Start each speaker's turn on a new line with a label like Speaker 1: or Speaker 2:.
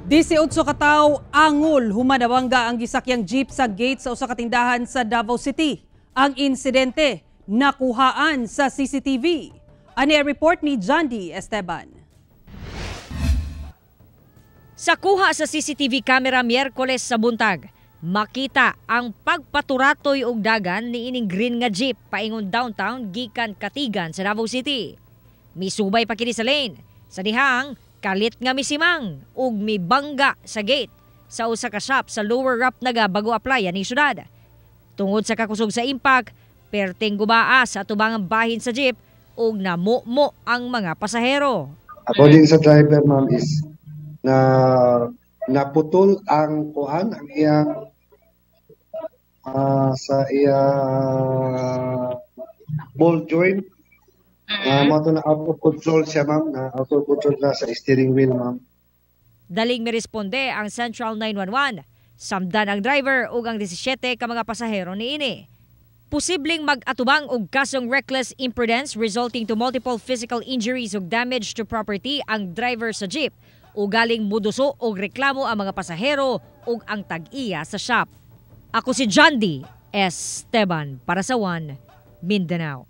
Speaker 1: 18 ka tawo angol humanabangga ang gisakyang jeep sa gate sa usa ka tindahan sa Davao City. Ang insidente nakuhaan sa CCTV. Ani ang report ni John D. Esteban.
Speaker 2: Sa kuha sa CCTV camera Miyerkules sa buntag, makita ang pagpaturatoy og dagan ni ining green nga jeep paingon downtown gikan Katigan sa Davao City. Misubay pa kini sa lane. Sa dihang kalit nga misimang ug mibangga sa gate sa usa ka shop sa Lower Rapnaga bago applyan ning syudad. Tungod sa kakusog sa impact, perteng gubaa sa atubangang bahin sa jeep ug namumo ang mga pasahero.
Speaker 3: According sa driver ma'am is na naputol ang kuhan ang iyang sa ball joint. Mato na out of control siya ma'am, na out of control na sa steering wheel ma'am.
Speaker 2: Daling miresponde ang Central 911. Samdan ang driver ug ang 17 ka mga pasahero niini. Posibleng mag-atubang og kasong reckless imprudence resulting to multiple physical injuries ug damage to property ang driver sa jeep o galing muduso og reklamo ang mga pasahero ug ang tag-iya sa shop. Ako si John D. Esteban para sa One Mindanao.